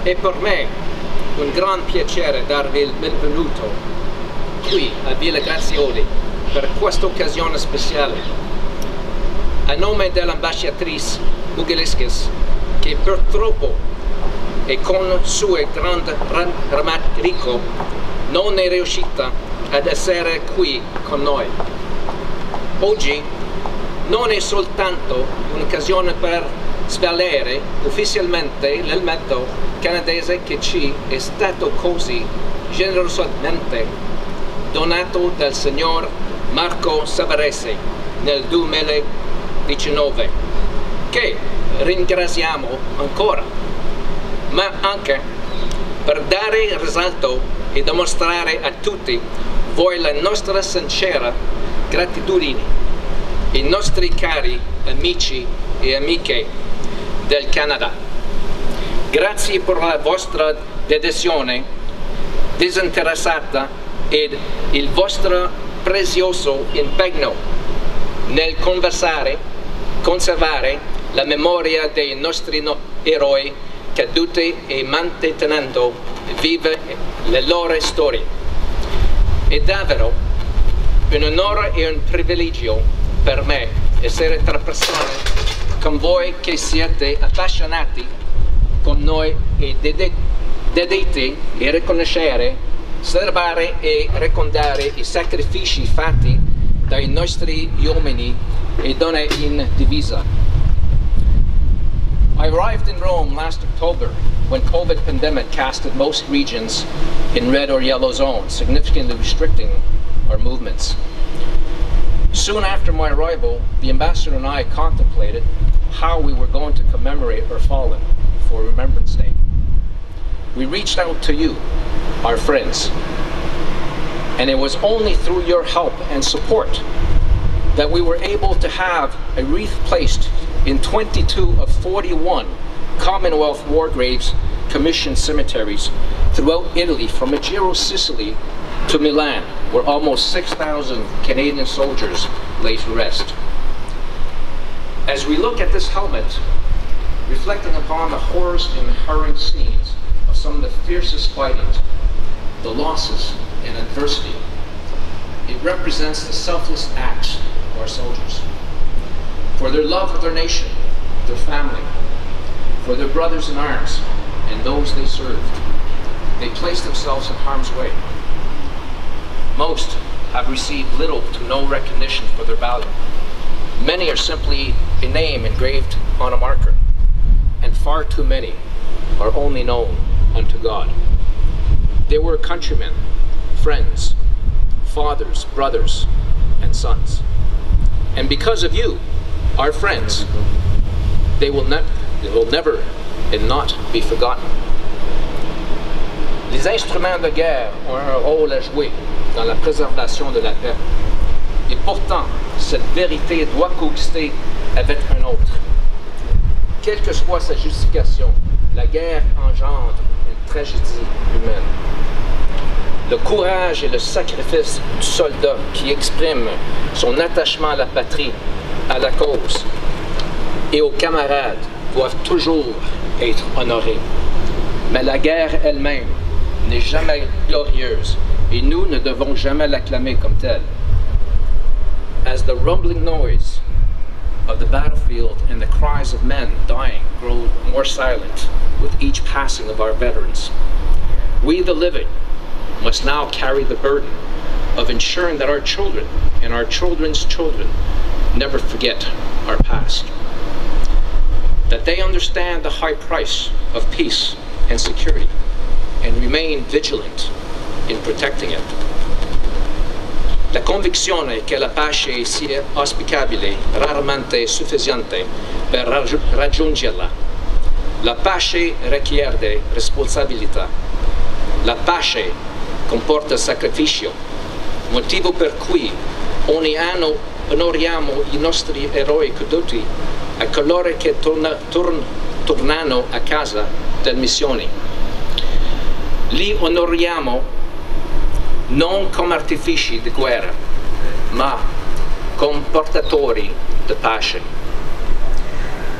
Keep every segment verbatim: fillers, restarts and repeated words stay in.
È per me un gran piacere darvi il benvenuto qui a Villa Grazioli per questa occasione speciale. A nome dell'ambasciatrice Bugeleskis, che purtroppo e con suo grande rammarico non è riuscita ad essere qui con noi. Oggi non è soltanto un'occasione per svelare ufficialmente l'elmetto canadese che ci è stato così generosamente donato dal signor Marco Savarese nel duemiladiciannove, che ringraziamo ancora, ma anche per dare risalto e dimostrare a tutti voi la nostra sincera gratitudine, i nostri cari amici e amiche del Canada. Grazie per la vostra dedizione disinteressata ed il vostro prezioso impegno nel conversare, conservare la memoria dei nostri no eroi caduti e mantenendo vive le loro storie. È davvero un onore e un privilegio per me essere tra persone con voi che siete appassionati con noi e dediti a riconoscere, osservare e raccontare i sacrifici fatti dai nostri uomini e donne in divisa. I arrived in Rome last October when COVID pandemic casted most regions in red or yellow zones, significantly restricting our movements. Soon after my arrival, the ambassador and I contemplated how we were going to commemorate our fallen for Remembrance Day. We reached out to you, our friends, and it was only through your help and support that we were able to have a wreath placed in twenty-two of forty-one Commonwealth War Graves Commission cemeteries throughout Italy, from Magiro, Sicily to Milan, where almost six thousand Canadian soldiers lay to rest. As we look at this helmet, reflecting upon the horrors and harrowing scenes of some of the fiercest fighting, the losses and adversity, it represents the selfless acts of our soldiers. For their love of their nation, their family, for their brothers in arms and those they served, they placed themselves in harm's way. Most have received little to no recognition for their value. Many are simply a name engraved on a marker, and far too many are only known unto God. They were countrymen, friends, fathers, brothers, and sons. And because of you, our friends, they will, ne they will never and not be forgotten. Les instruments de guerre ont un rôle à jouer dans la préservation de la paix. Et pourtant, cette vérité doit coexister avec un autre. Quelle que soit sa justification, la guerre engendre une tragédie humaine. Le courage et le sacrifice du soldat qui exprime son attachement à la patrie, à la cause et aux camarades doivent toujours être honorés. Mais la guerre elle-même n'est jamais glorieuse et nous ne devons jamais l'acclamer comme telle. As the rumbling noise of the battlefield and the cries of men dying grow more silent with each passing of our veterans, we the living must now carry the burden of ensuring that our children and our children's children never forget our past. That they understand the high price of peace and security and remain vigilant in protecting it. La convinzione che la pace sia auspicabile, raramente sufficiente per raggi raggiungerla. La pace richiede responsabilità. La pace comporta sacrificio, motivo per cui ogni anno onoriamo i nostri eroi caduti e coloro che torna, torn, tornano a casa dalle missioni. Li onoriamo non come artifici di guerra, ma come portatori di pace.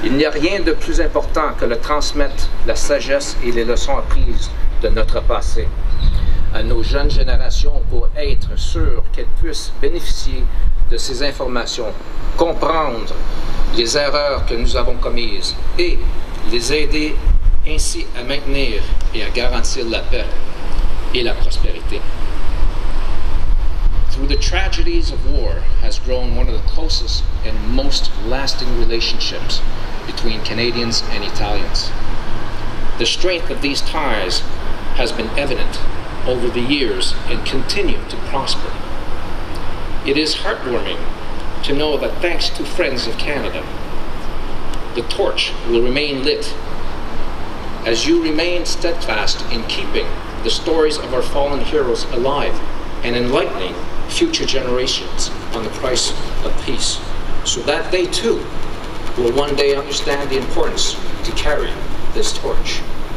Il n'y a rien de plus important que de transmettre la sagesse et les leçons apprises de notre passé à nos jeunes générations pour être sûr qu'elles puissent bénéficier de ces informations, comprendre les erreurs que nous avons commises et les aider ainsi à maintenir et à garantir la paix et la prospérité. Through the tragedies of war has grown one of the closest and most lasting relationships between Canadians and Italians. The strength of these ties has been evident over the years and continue to prosper. It is heartwarming to know that thanks to Friends of Canada, the torch will remain lit as you remain steadfast in keeping the stories of our fallen heroes alive and enlightening future generations on the price of peace, so that they too will one day understand the importance to carry this torch.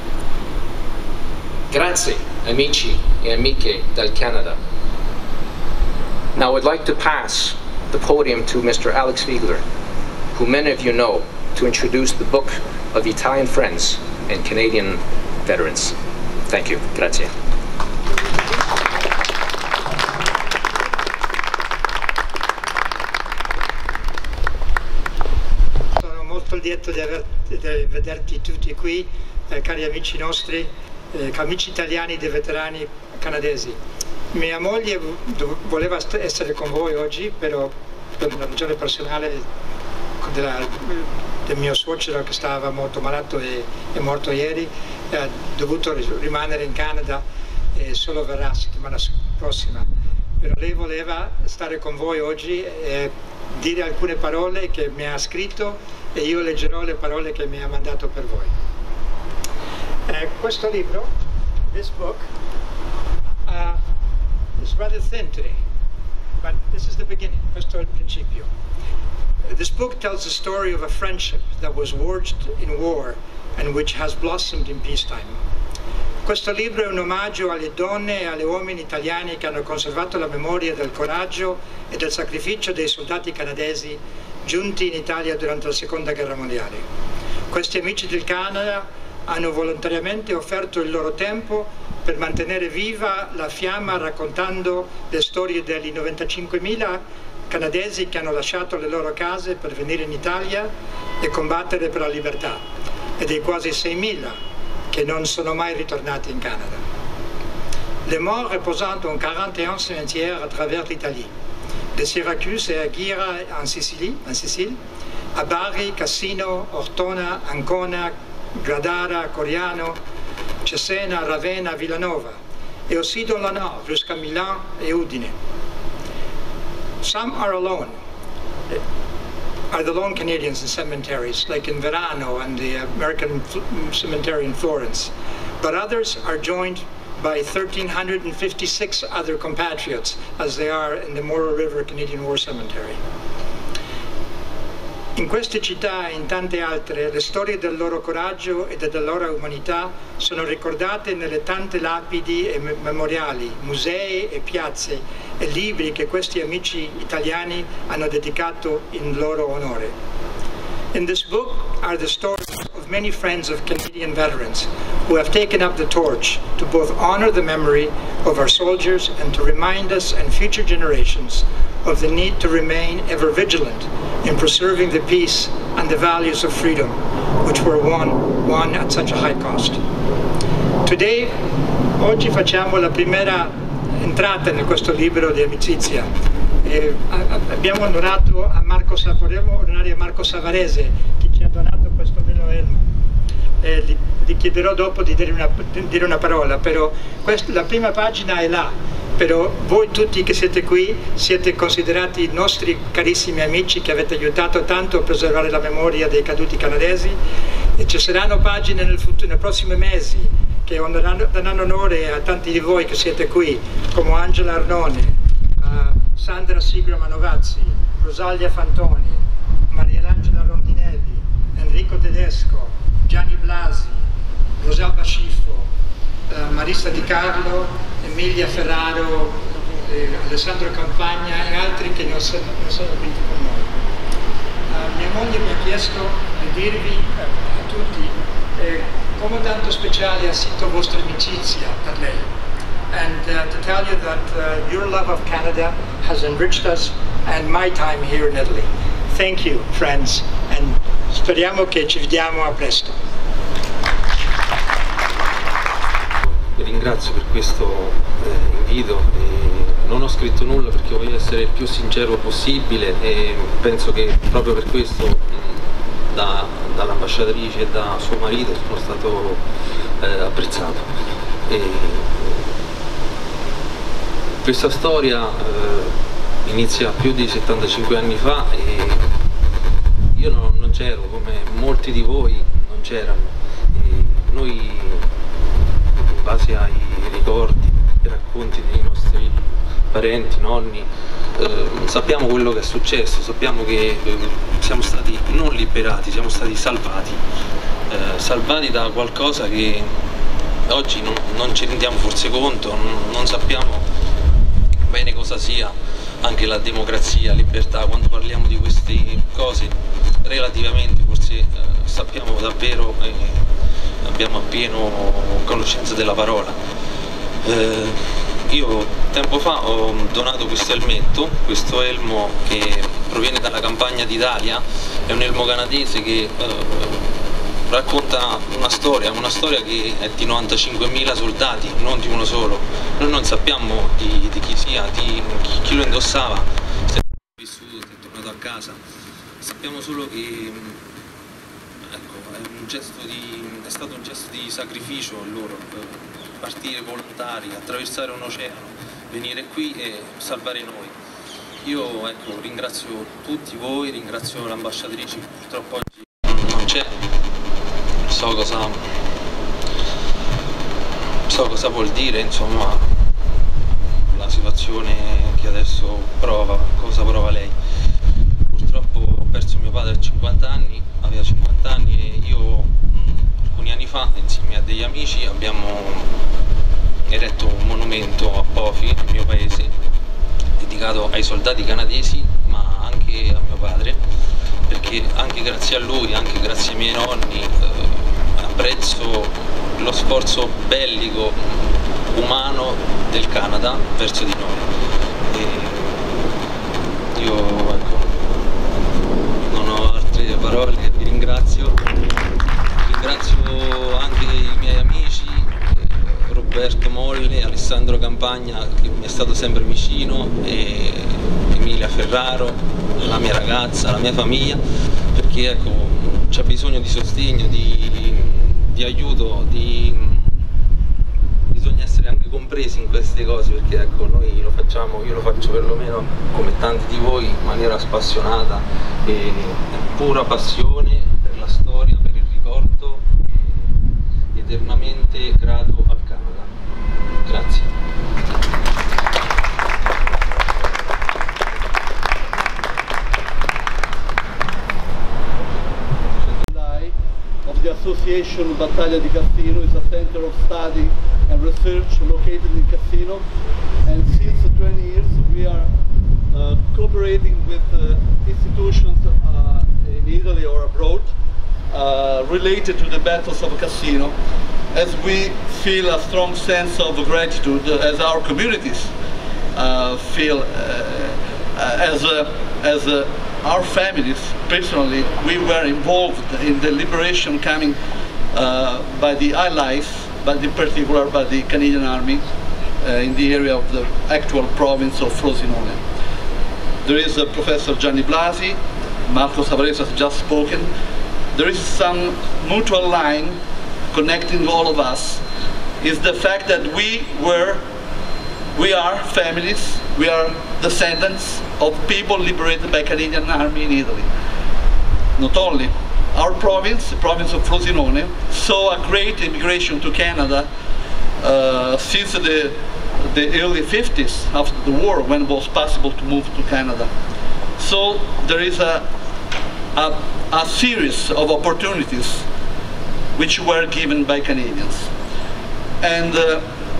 Grazie, amici e amiche del Canada. Now I'd like to pass the podium to Mister Alex Fiegler, who many of you know, to introduce the book of Italian Friends and Canadian Veterans. Thank you. Grazie. Sono molto lieto di, aver, di vederti tutti qui, eh, cari amici nostri, eh, amici italiani dei veterani canadesi. Mia moglie voleva essere con voi oggi, però per una ragione personale della, del mio suocero che stava molto malato e è morto ieri, ha dovuto rimanere in Canada e solo verrà settimana prossima. Però lei voleva stare con voi oggi e dire alcune parole che mi ha scritto e io leggerò le parole che mi ha mandato per voi. Eh, questo libro, this book, uh, is rather thin today, but this is the beginning, questo è il principio. This book tells the story of a friendship that was forged in war and which has blossomed in peacetime. Questo libro è un omaggio alle donne e agli uomini italiani che hanno conservato la memoria del coraggio e del sacrificio dei soldati canadesi giunti in Italia durante la Seconda Guerra Mondiale. Questi amici del Canada hanno volontariamente offerto il loro tempo per mantenere viva la fiamma raccontando le storie degli novantacinquemila canadesi che hanno lasciato le loro case per venire in Italia e combattere per la libertà, e dei quasi seimila che non sono mai ritornati in Canada. Les morts représentent un quarante et un cimetières à travers l'Italie, de Syracuse et à Gira en Sicile, en Sicile, à Bari, Cassino, Ortona, Ancona, Gradara, Coriano, Cesena, Ravenna, Villanova, et aussi dans le nord, jusqu'à Milan et Udine. Some are alone, are the lone Canadians in cemeteries, like in Verano and the American Cemetery in Florence. But others are joined by one thousand three hundred fifty-six other compatriots, as they are in the Moral River Canadian War Cemetery. In queste città e in tante altre, le storie del loro coraggio e della loro umanità sono ricordate nelle tante lapidi e memoriali, musei e piazze e libri che questi amici italiani hanno dedicato in loro onore. In this book are the stories of many friends of Canadian veterans who have taken up the torch to both honor the memory of our soldiers and to remind us and future generations of the need to remain ever vigilant in preserving the peace and the values of freedom, which were won, won at such a high cost. Today, oggi facciamo la prima entrata in questo libro di amicizia. E abbiamo onorato a Marco, vorremmo onorare a Marco Savarese, che ci ha donato questo bello elmo. E gli, gli chiederò dopo di dire una, di dire una parola, però questa, la prima pagina è là. Però voi tutti che siete qui siete considerati i nostri carissimi amici che avete aiutato tanto a preservare la memoria dei caduti canadesi, e ci saranno pagine nel futuro, nei prossimi mesi che daranno, daranno onore a tanti di voi che siete qui, come Angela Arnone, uh, Sandra Sigra Manovazzi, Rosalia Fantoni, Marielangela Rondinelli, Enrico Tedesco, Gianni Blasi, Rosalba Sciffo, uh, Marissa Di Carlo, Emilia Ferraro, eh, Alessandro Campagna e altri che non sono, non sono qui con noi. Uh, mia moglie mi ha chiesto di dirvi eh, a tutti eh, come tanto speciale ha sido vostra amicizia per lei. And uh, to tell you that uh, your love of Canada has enriched us and my time here in Italy. Thank you, friends, and speriamo che ci vediamo a presto. Vi ringrazio per questo eh, invito. E non ho scritto nulla perché voglio essere il più sincero possibile e penso che proprio per questo da, dall'ambasciatrice e da suo marito sono stato eh, apprezzato. E questa storia eh, inizia più di settantacinque anni fa e io non, non c'ero, come molti di voi non c'erano. E noi, in base ai ricordi e racconti dei nostri parenti, nonni, eh, sappiamo quello che è successo, sappiamo che eh, siamo stati non liberati, siamo stati salvati, eh, salvati da qualcosa che oggi non, non ci rendiamo forse conto, non, non sappiamo bene cosa sia anche la democrazia, la libertà. Quando parliamo di queste cose relativamente forse eh, sappiamo davvero e eh, abbiamo appieno conoscenza della parola. Eh, io tempo fa ho donato questo elmetto, questo elmo che proviene dalla campagna d'Italia, è un elmo canadese che eh, racconta una storia, una storia che è di novantacinquemila soldati, non di uno solo. Noi non sappiamo di, di chi sia, di chi, chi lo indossava, se è vissuto, se è tornato a casa. Sappiamo solo che ecco, è, un gesto di, è stato un gesto di sacrificio a loro, partire volontari, attraversare un oceano, venire qui e salvare noi. Io ecco, ringrazio tutti voi, ringrazio l'ambasciatrice, purtroppo oggi non c'è. So cosa, so cosa vuol dire, insomma, la situazione che adesso prova, cosa prova lei. Purtroppo ho perso mio padre a cinquanta anni, aveva cinquanta anni e io alcuni anni fa, insieme a degli amici, abbiamo eretto un monumento a Pofi, il mio paese, dedicato ai soldati canadesi, ma anche a mio padre, perché anche grazie a lui, anche grazie ai miei nonni, eh, apprezzo lo sforzo bellico, umano del Canada verso di noi. E io ecco, non ho altre parole, vi ringrazio. Ringrazio anche i miei amici, eh, Roberto Molle, Alessandro Campagna che mi è stato sempre vicino, e Emilia Ferraro, la mia ragazza, la mia famiglia, perché ecco, c'è bisogno di sostegno, di di aiuto, di... bisogna essere anche compresi in queste cose, perché ecco, noi lo facciamo, io lo faccio perlomeno come tanti di voi in maniera spassionata e pura passione per la storia, per il ricordo, e eternamente grato al Canada. Grazie. The Association Battaglia di Cassino is a center of study and research located in Cassino, and since twenty years we are uh, cooperating with uh, institutions uh, in Italy or abroad uh, related to the battles of Cassino, as we feel a strong sense of gratitude as our communities uh, feel uh, as a, as a our families, personally, we were involved in the liberation coming uh, by the Allies, but in particular by the Canadian Army uh, in the area of the actual province of Frosinone. There is uh, Professor Gianni Blasi, Marco Savarese has just spoken. There is some mutual line connecting all of us, is the fact that we were, we are families, we are descendants of people liberated by Canadian Army in Italy. Not only our province, the province of Frosinone, saw a great immigration to Canada uh, since the, the early fifties, after the war, when it was possible to move to Canada. So there is a, a, a series of opportunities which were given by Canadians. And uh,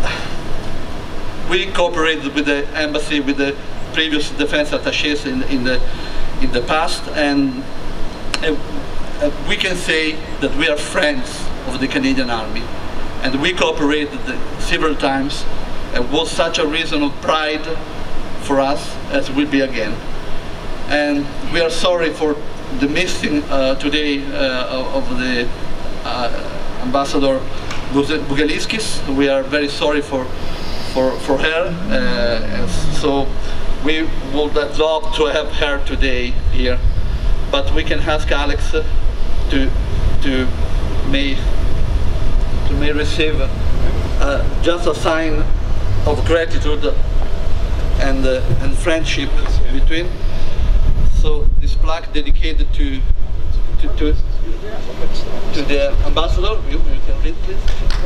we cooperated with the embassy, with the previous defense attachés in, in, the, in the past, and uh, uh, we can say that we are friends of the Canadian Army, and we cooperated several times. It was such a reason of pride for us, as will be again. And we are sorry for the missing uh, today uh, of the uh, Ambassador Bugeliskis. We are very sorry for for, for her. Uh, so we would have loved to have her today here, but we can ask Alex to to may to may receive uh, just a sign of gratitude and uh, and friendship between. So this plaque dedicated to to to, to the ambassador. You, you can read, please.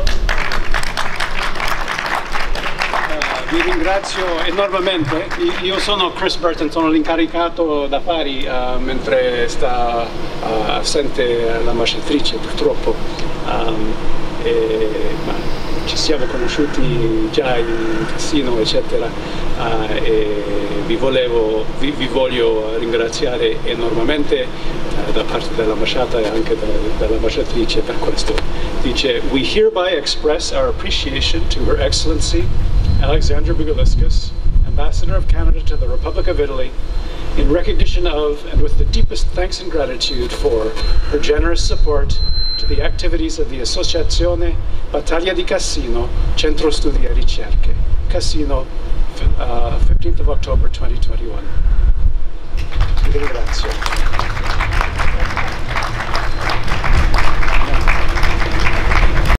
Uh, vi ringrazio enormemente. Io sono Chris Burton, sono l'incaricato d'affari uh, mentre sta uh, assente la ambasciatrice, purtroppo. Um, e, ma, ci siamo conosciuti già in Cassino, eccetera, uh, e vi, volevo, vi, vi voglio ringraziare enormemente uh, da parte dell'ambasciata e anche da, dall'ambasciatrice per questo. Dice: "We hereby express our appreciation to Her Excellency Alexandra Bugeliskis, Ambassador of Canada to the Republic of Italy, in recognition of and with the deepest thanks and gratitude for her generous support to the activities of the Associazione Battaglia di Cassino, Centro Studi e Ricerche, Cassino, uh, fifteenth of October twenty twenty-one. Vi ringrazio.